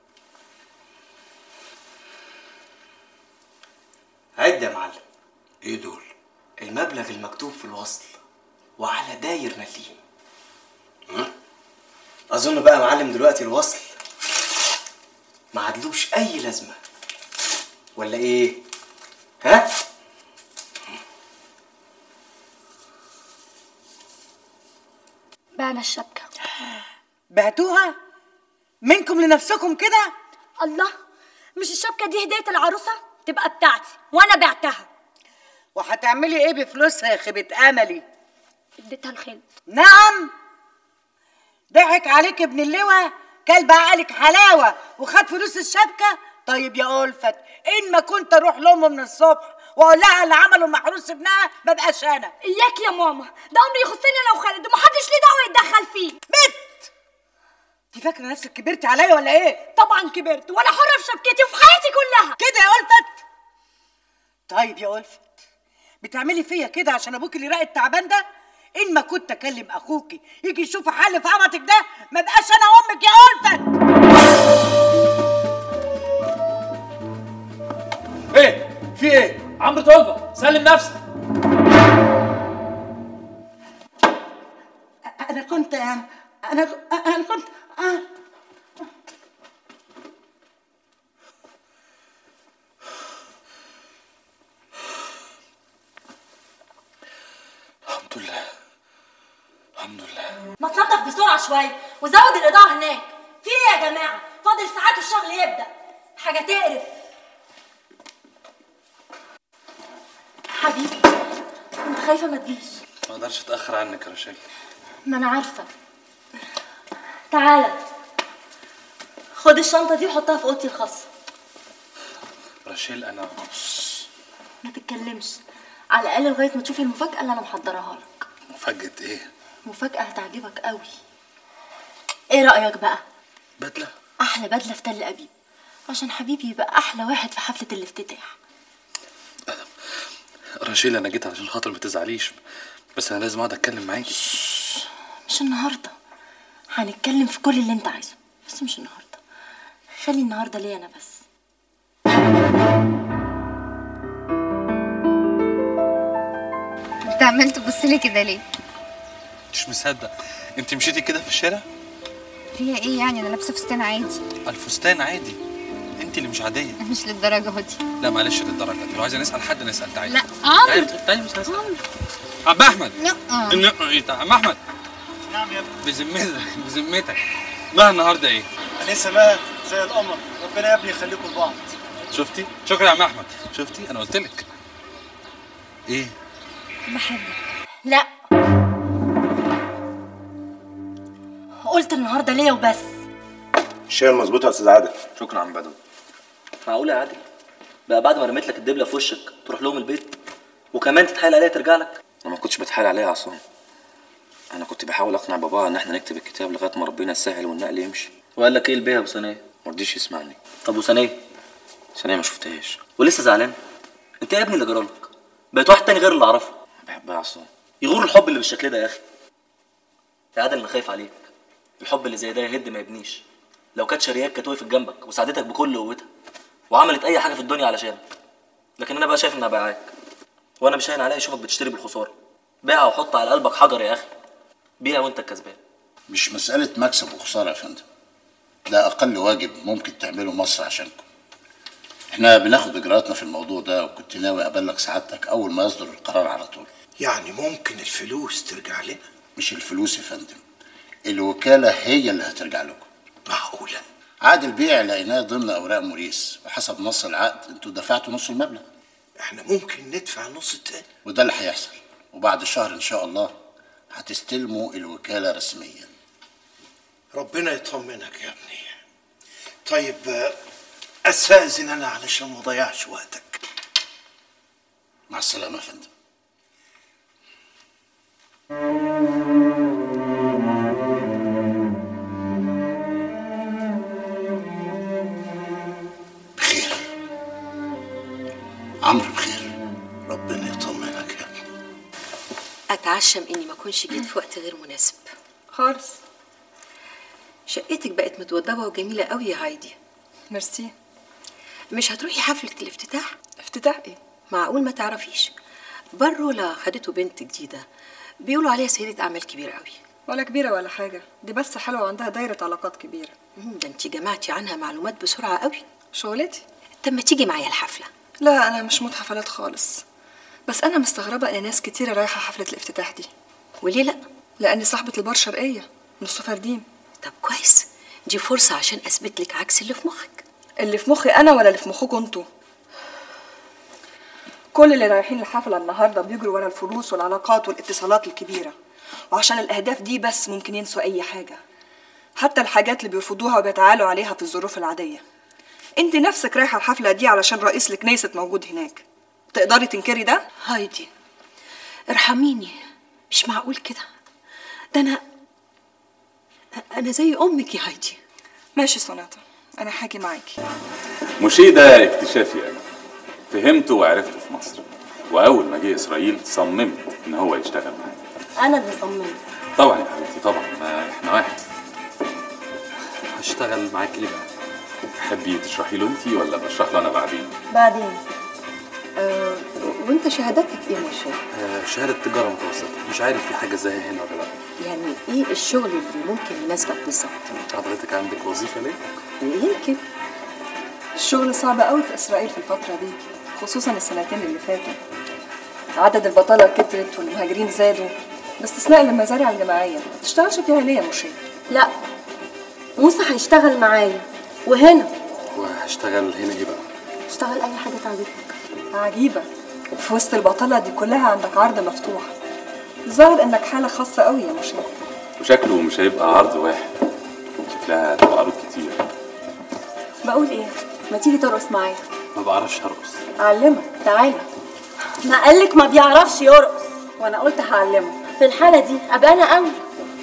عد يا معلم. ايه دول؟ المبلغ المكتوب في الوصل وعلى داير مليم. ها؟ اظن بقى يا معلم دلوقتي الوصل ما عادلوش اي لازمه ولا ايه؟ ها؟ بعنا الشبكة. بعتوها منكم لنفسكم كده؟ الله، مش الشبكة دي هدية العروسة؟ تبقى بتاعتي وانا بعتها. وهتعملي ايه بفلوسها يا خيبة املي؟ اديتها لخالد. نعم، ضحك عليك ابن اللواء، كلب عقلك حلاوه وخد فلوس الشبكه. طيب يا ألفت، ان ما كنت اروح لامه من الصبح واقول لها اللي عمله المحروس ابنها ما بقاش انا. اياك يا ماما، ده امر يخصني انا وخالد ومحدش ليه دعوه يتدخل فيه. بت، انت فاكره نفسك كبرتي عليا ولا ايه؟ طبعا كبرت، وانا حره في شبكتي وفي حياتي كلها. كده يا ألفت؟ طيب يا ألفت، بتعملي فيا كده عشان ابوك اللي راقد تعبان ده؟ ان ما كنت اكلم اخوكي يجي يشوف حل في عبطك ده ما بقاش انا امك يا ألفت. ايه في ايه؟ عمرو طلبه سلم نفسك. انا كنت الحمد لله الحمد لله. ما تنظف بسرعه شويه وزود الاضاءه هناك. في ايه يا جماعه؟ فاضل ساعات الشغل يبدا، حاجه تقرف. حبيبي كنت خايفه ما تجيش. ما اقدرش اتاخر عنك يا رشيل. ما انا عارفه. تعالى خد الشنطه دي وحطها في اوضتي الخاصه. رشيل انا ما تتكلمش على الاقل لغايه ما تشوف المفاجاه اللي انا محضراها لك. مفاجأة ايه؟ مفاجاه هتعجبك قوي. ايه رايك بقى؟ بدله؟ احلى بدله في تل ابيب عشان حبيبي يبقى احلى واحد في حفله الافتتاح. رشيل انا جيت علشان خاطر ما تزعليش، بس انا لازم اقعد اتكلم معاكي. مش النهارده، هنتكلم في كل اللي انت عايزه بس مش النهارده. خلي النهارده ليا انا بس. انت عمال تبص لي كده ليه؟ مش مصدق انت مشيتي كده في الشارع؟ فيها ايه يعني؟ انا لابسه فستان عادي. الفستان عادي، انت اللي مش عاديه. مش للدرجه دي. لا معلش للدرجه دي، لو عايزه نسال حد نسال. تعالي. لا عمرو. تعالي مش هسال. عم احمد. لا عم احمد. نعم يا ابني. بذمتك ما النهارده ايه؟ لسه بقى زي القمر، ربنا يا ابني يخليكم لبعض. شفتي؟ شكرا يا عم احمد. شفتي؟ انا قلت لك. ايه؟ بحبك. لا قلت النهارده ليا وبس. الشاي مظبوط يا استاذ عادل. شكرا يا عم بدوي. معقول يا عادل بقى بعد ما رميت لك الدبله في وشك تروح لهم البيت وكمان تتحايل عليها ترجع لك؟ انا ما كنتش بتحايل عليها يا عصام، انا كنت بحاول اقنع بابا ان احنا نكتب الكتاب لغايه ما ربنا يسهل والنقل يمشي. وقال لك ايه البيها ابو ثانيه؟ ما رضيش يسمعني. طب وثانيه؟ ثانيه ما شفتهاش. ولسه زعلان؟ انت يا ابني اللي جرالك بقيت واحد تاني غير اللي اعرفه. بحبها يا عصام. يغور الحب اللي بالشكل ده يا اخي. يا عادل انا خايف عليك، الحب اللي زي ده يهد ما يبنيش. لو كانت شرياك كانت وقفت جنبك وساعدتك بكل قوتها وعملت اي حاجه في الدنيا علشانك، لكن انا بقى شايف انها بايعاك، وانا مش هين عليا اشوفك بتشتري بالخساره. بيعها وحط على قلبك حجر يا اخي، بيع وانت الكسبان. مش مسألة مكسب وخسارة يا فندم، ده أقل واجب ممكن تعمله مصر عشانكم. احنا بناخد إجراءاتنا في الموضوع ده، وكنت ناوي أبلغ سعادتك أول ما يصدر القرار على طول. يعني ممكن الفلوس ترجع لنا؟ مش الفلوس يا فندم، الوكالة هي اللي هترجع لكم. معقولة؟ عقد البيع لقيناه ضمن أوراق موريس، وحسب نص العقد انتوا دفعتوا نص المبلغ. احنا ممكن ندفع النص التاني. وده اللي هيحصل، وبعد شهر إن شاء الله هتستلموا الوكالة رسميا. ربنا يطمنك يا ابني. طيب استأذن أنا علشان ما أضيعش وقتك. مع السلامة يا فندم. بخير عمرو، بخير. ربنا يطمنك يا ابني. اتعشم اني ما اكونش جيت في وقت غير مناسب خالص. شقتك بقت متوضبه وجميله قوي يا هايدي. ميرسي. مش هتروحي حفله الافتتاح؟ افتتاح ايه؟ معقول ما تعرفيش؟ برولا خدته بنت جديده بيقولوا عليها سيده اعمال كبيره قوي. ولا كبيره ولا حاجه، دي بس حلوه وعندها دايره علاقات كبيره. ده انت جمعتي عنها معلومات بسرعه قوي. شغلتي. طب ما تيجي معايا الحفله؟ لا انا مش موت حفلات خالص، بس انا مستغربه ان ناس كتيره رايحه حفله الافتتاح دي. وليه لا؟ لاني صاحبه البار شرقيه نص فردين. طب كويس، دي فرصه عشان اثبت لك عكس اللي في مخك. اللي في مخي انا ولا اللي في مخكم انتوا؟ كل اللي رايحين الحفله النهارده بيجروا ورا الفلوس والعلاقات والاتصالات الكبيره، وعشان الاهداف دي بس ممكن ينسوا اي حاجه، حتى الحاجات اللي بيرفضوها وبيتعالوا عليها في الظروف العاديه. انت نفسك رايحه الحفله دي علشان رئيس الكنيسة موجود هناك، تقدري تنكري ده؟ هايدي ارحميني، مش معقول كده. ده انا زي امك يا هايدي. ماشي سوناتا، انا هاجي معاكي. مشي ده اكتشافي انا فهمته وعرفته في مصر، واول ما جه اسرائيل صممت ان هو يشتغل معايا. انا اللي صممت. طبعا يا حبيبتي طبعا، ما احنا واحد. هشتغل معاك ايه بقى؟ تحبي تشرحي له انتي ولا بشرح له انا بعدين؟ بعدين. وانت شهادتك ايه مش شهادة تجارة متوسطة، مش عارف في حاجة زيها هنا ولا لا. يعني ايه الشغل اللي ممكن يناسبك بالظبط؟ حضرتك عندك وظيفة ليه؟ يمكن. الشغل صعب قوي في اسرائيل في الفترة دي، خصوصا السنتين اللي فاتوا. عدد البطالة كترت والمهاجرين زادوا، باستثناء المزارع الجماعية. ما تشتغلش فيها ليه يا مشير؟ لا، موسى هيشتغل معايا وهنا. وهشتغل هنا ايه بقى؟ اشتغل اي حاجة تعجبك. عجيبة، في وسط البطالة دي كلها عندك عرض مفتوح. الظاهر انك حالة خاصة قوي يا مشير. وشكله مش هيبقى عرض واحد، شكلها هتبقى عروض كتير. بقول ايه، ما تيجي ترقص معايا؟ ما بعرفش ارقص. اعلمك، تعالى. ما قالك ما بيعرفش يرقص، وانا قلت هعلمه. في الحالة دي ابقى انا اولى.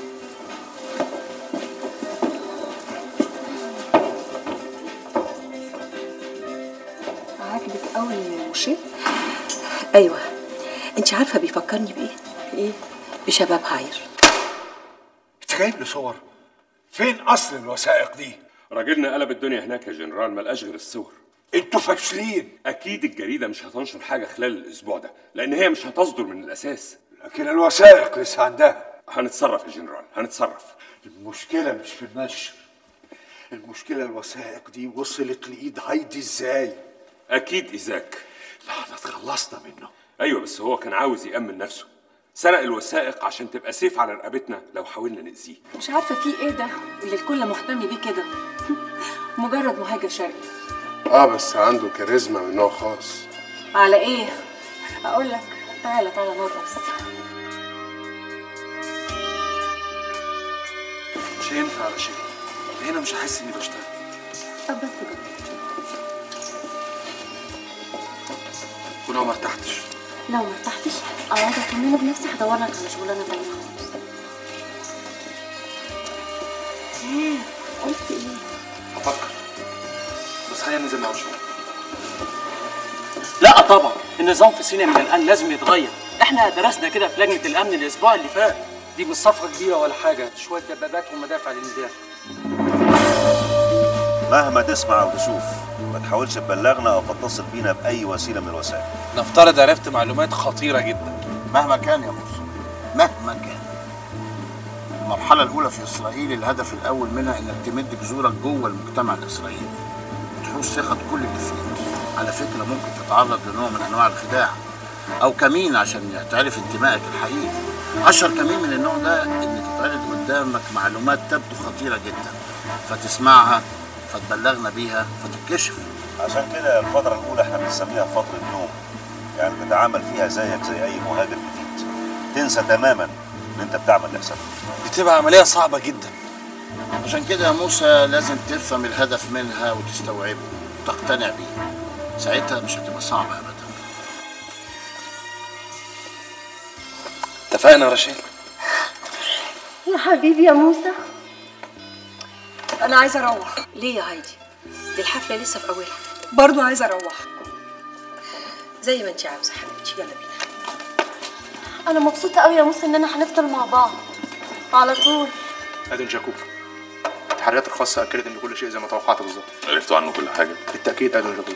عاجبك قوي يا مشير؟ ايوه. انت عارفه بيفكرني بايه؟ ايه؟ بشباب هاير. انت جايب لي صور؟ فين اصل الوثائق دي؟ راجلنا قلب الدنيا هناك يا جنرال، ملقاش غير الصور. انتوا فاشلين. اكيد الجريده مش هتنشر حاجه خلال الاسبوع ده، لان هي مش هتصدر من الاساس. لكن الوثائق لسه عندها. هنتصرف يا جنرال، هنتصرف. المشكله مش في النشر، المشكله الوثائق دي وصلت لايد هايدي ازاي؟ اكيد ايزاك. ما احنا اتخلصنا منه. ايوه بس هو كان عاوز يأمن نفسه، سرق الوثائق عشان تبقى سيف على رقبتنا لو حاولنا نأذيه. مش عارفه في ايه ده اللي الكل مهتم بيه كده. مجرد مهاجر شرقي. بس عنده كاريزما من نوع خاص. على ايه؟ اقول لك تعالى نرقص. مش هينفع على شيء، هنا مش هحس اني بشتغل. طب بس جرب. ولو ما ارتحتش؟ لو ما ارتحتش اقعد اكمل بنفسي، هدور لك على شغلانه تانيه خالص. قلت ايه؟ هفكر، بس خلينا ننزل نقعد شويه. لا طبعا النظام في سيناء من الان لازم يتغير. احنا درسنا كده في لجنه الامن الاسبوع اللي فات. دي مش صفقه كبيره ولا حاجه، شويه دبابات ومدافع للميدان. مهما تسمع او تشوف ما تحاولش تبلغنا او تتصل بينا باي وسيله من الوسائل. نفترض عرفت معلومات خطيره جدا. مهما كان يا موسى، مهما كان. المرحله الاولى في اسرائيل الهدف الاول منها انك تمد جذورك جوه المجتمع الاسرائيلي وتحوز ثقه كل اللي فيه. على فكره ممكن تتعرض لنوع من انواع الخداع او كمين عشان تعرف انتمائك الحقيقي. اشهر كمين من النوع ده ان تتعرض قدامك معلومات تبدو خطيره جدا فتسمعها فتبلغنا بيها فتتكشف. عشان كده الفتره الاولى احنا بنسميها فتره نوم، يعني تتعامل فيها زيك زي اي مهاجر جديد، تنسى تماما ان انت بتعمل لحسابك. بتبقى عمليه صعبه جدا. عشان كده يا موسى لازم تفهم الهدف منها وتستوعبه وتقتنع بيه، ساعتها مش هتبقى صعبه ابدا. اتفقنا يا رشيد. يا حبيبي يا موسى. انا عايزه اروح. ليه يا هايدي؟ دي الحفله لسه في اولها. برضو عايزه اروح. زي ما انت عاوزه حبيبتي، يلا بينا. انا مبسوطه قوي يا موسى اننا هنفضل مع بعض على طول. ادم جاكوب، التحريات الخاصه اكدت ان كل شيء زي ما توقعت بالظبط. عرفتوا عنه كل حاجه؟ بالتاكيد ادم جاكوب.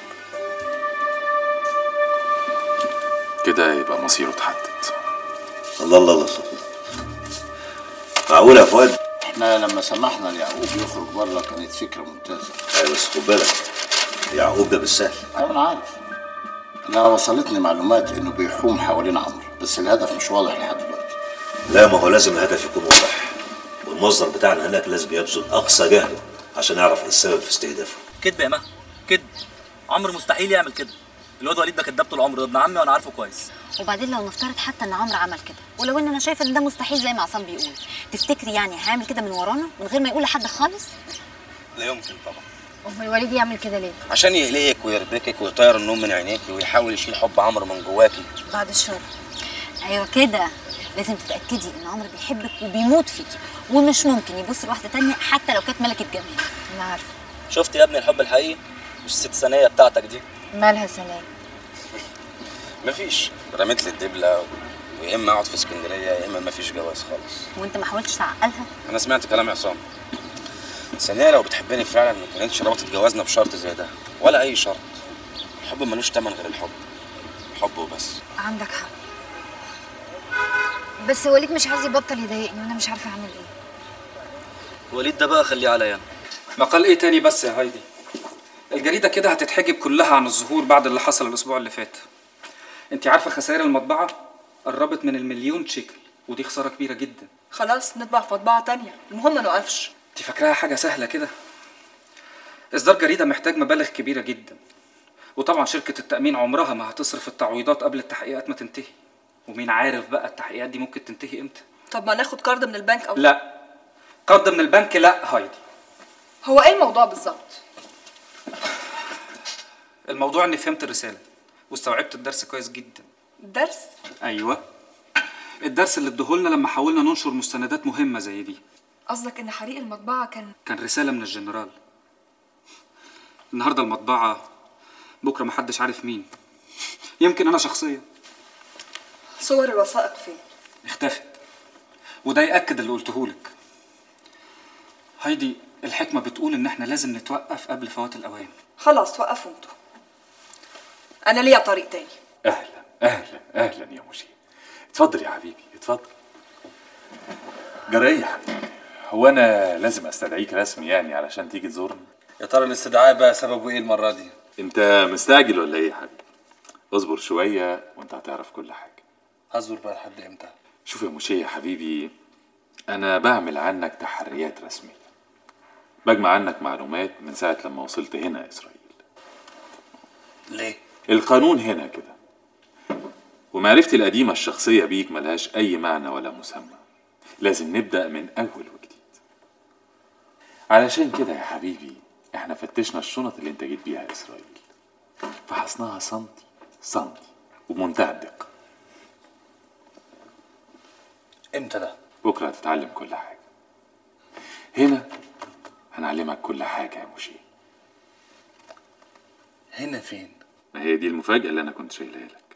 كده يبقى مصيره اتحدد. الله الله الله، معقول يا فؤاد؟ احنا لما سمحنا ليعقوب يخرج بره كانت فكره ممتازه. ايوه بس خد بالك يعقوب ده بالسهل. ايوه انا عارف. انا وصلتني معلومات انه بيحوم حوالين عمرو، بس الهدف مش واضح لحد دلوقتي. لا ما هو لازم الهدف يكون واضح، والمصدر بتاعنا هناك لازم يبذل اقصى جهده عشان يعرف ايه السبب في استهدافه. كدب يا مها، كدب. عمرو مستحيل يعمل كده. الواد وليد ده كداب طول عمره، ده ابن عمي وانا عارفه كويس. وبعدين لو نفترض حتى ان عمرو عمل كده، ولو ان انا شايفه ان ده مستحيل زي ما عصام بيقول، تفتكري يعني هيعمل كده من ورانا من غير ما يقول لحد خالص؟ لا يمكن طبعا. امال وليد يعمل كده ليه؟ عشان يقلقك ويربكك ويطير النوم من عينيكي ويحاول يشيل حب عمرو من جواكي. بعد الشر. ايوه كده، لازم تتاكدي ان عمرو بيحبك وبيموت فيكي، ومش ممكن يبص لواحده تانية حتى لو كانت ملكه جمال. انا عارفه. شفت يا ابني الحب الحقيقي؟ مش الست ثانيه بتاعتك دي. مالها سلام؟ مفيش، رميت لي الدبله ويا اما اقعد في اسكندريه يا اما مفيش جواز خالص. وانت ما حاولتش تعقلها؟ انا سمعت كلام عصام. ثانيا لو بتحبني فعلا ما كانتش ربطت جوازنا بشرط زي ده ولا اي شرط. الحب ملوش تمن غير الحب، حب وبس. عندك حق، بس وليد مش عايز يبطل يضايقني وانا مش عارفه اعمل ايه. وليد ده بقى خليه عليا. مقال ايه تاني بس يا هايدي؟ الجريده كده هتتحجب كلها عن الظهور بعد اللي حصل الاسبوع اللي فات. انت عارفه خسائر المطبعه قربت من ال1,000,000 شيكل، ودي خساره كبيره جدا. خلاص نطبع في مطبعه تانية، المهم ما نوقفش. انت فاكراها حاجه سهله كده؟ اصدار جريده محتاج مبالغ كبيره جدا، وطبعا شركه التامين عمرها ما هتصرف التعويضات قبل التحقيقات ما تنتهي، ومين عارف بقى التحقيقات دي ممكن تنتهي امتى. طب ما ناخد قرض من البنك او لا، قرض من البنك لا هايدي. هو ايه الموضوع بالظبط؟ الموضوع اني فهمت الرساله واستوعبت الدرس كويس جدا. الدرس؟ ايوه، الدرس اللي ادهولنا لما حاولنا ننشر مستندات مهمه زي دي. قصدك ان حريق المطبعه كان رساله من الجنرال. النهارده المطبعه، بكره محدش عارف مين، يمكن انا شخصيا. صور الوثائق فين؟ اختفت، وده ياكد اللي قلتهولك. هايدي، الحكمة بتقول إن إحنا لازم نتوقف قبل فوات الأوان. خلاص وقفوا انتوا، انا ليا طريق تاني. اهلا اهلا اهلا يا مشير. اتفضل يا حبيبي اتفضل. جرى يا حبيبي، هو انا لازم استدعيك رسمي يعني علشان تيجي تزورني؟ يا ترى الاستدعاء بقى سببه ايه المره دي؟ انت مستعجل ولا ايه يا حبيبي؟ اصبر شويه وانت هتعرف كل حاجه. هزور بقى لحد امتى؟ شوف يا مشي يا حبيبي، انا بعمل عنك تحريات رسميه، بجمع عنك معلومات من ساعه لما وصلت هنا اسرائيل. ليه؟ القانون هنا كده، ومعرفتي القديمه الشخصيه بيك ملهاش اي معنى ولا مسمى، لازم نبدا من اول وجديد. علشان كده يا حبيبي احنا فتشنا الشنط اللي انت جيت بيها اسرائيل، فحصناها سنتي سنتي وبمنتهى الدقه. امتى ده؟ بكره هتتعلم كل حاجه. هنا هنعلمك كل حاجه يا مشي. هنا فين؟ ما هي دي المفاجاه اللي انا كنت شايلها لك.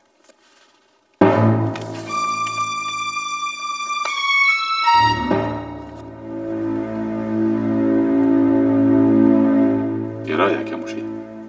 ايه رايك يا مشي؟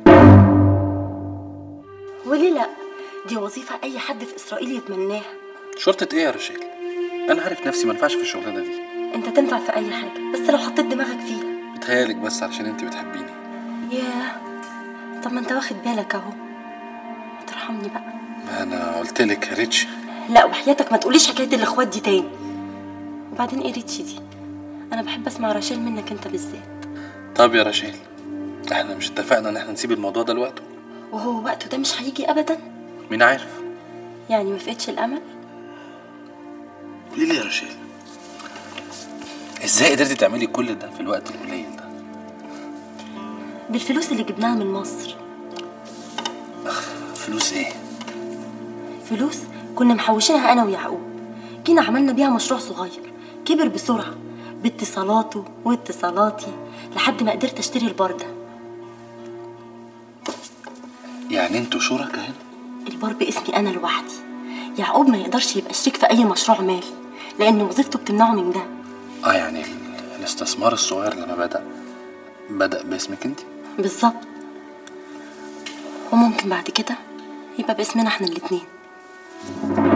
وليه لا؟ دي وظيفة أي حد في إسرائيل يتمناها. شرطة ايه يا رشيل؟ انا عارف نفسي ما ينفعش في الشغلانه دي. أنت تنفع في أي حاجة بس لو حطيت دماغك فيها. بتهيالك بس علشان انت بتحبيني. ياه، طب ما أنت واخد بالك أهو. ما ترحمني بقى. ما انا قلت لك يا ريتش. لا وحياتك ما تقوليش حكاية الإخوات دي تاني. وبعدين إيه ريتشي دي؟ أنا بحب أسمع رشيل منك أنت بالذات. طب يا رشيل، احنا مش اتفقنا ان احنا نسيب الموضوع ده لوقته؟ وهو وقته ده مش هيجي أبدا؟ مين عارف؟ يعني ما فقدش الأمل؟ قولي لي يا رشيل، ازاي قدرتي تعملي كل ده في الوقت القليل ده؟ بالفلوس اللي جبناها من مصر. فلوس ايه؟ فلوس كنا محوشينها أنا ويعقوب، جينا عملنا بيها مشروع صغير كبر بسرعة باتصالاته واتصالاتي لحد ما قدرت اشتري البار ده. يعني انتوا شركاء هنا؟ البار باسمي أنا لوحدي. يعقوب ما يقدرش يبقى شريك في أي مشروع مالي لأن وظيفته بتمنعه من ده. يعني الاستثمار الصغير لما بدأ باسمك انت؟ بالظبط، وممكن بعد كده يبقى باسمنا احنا الاتنين.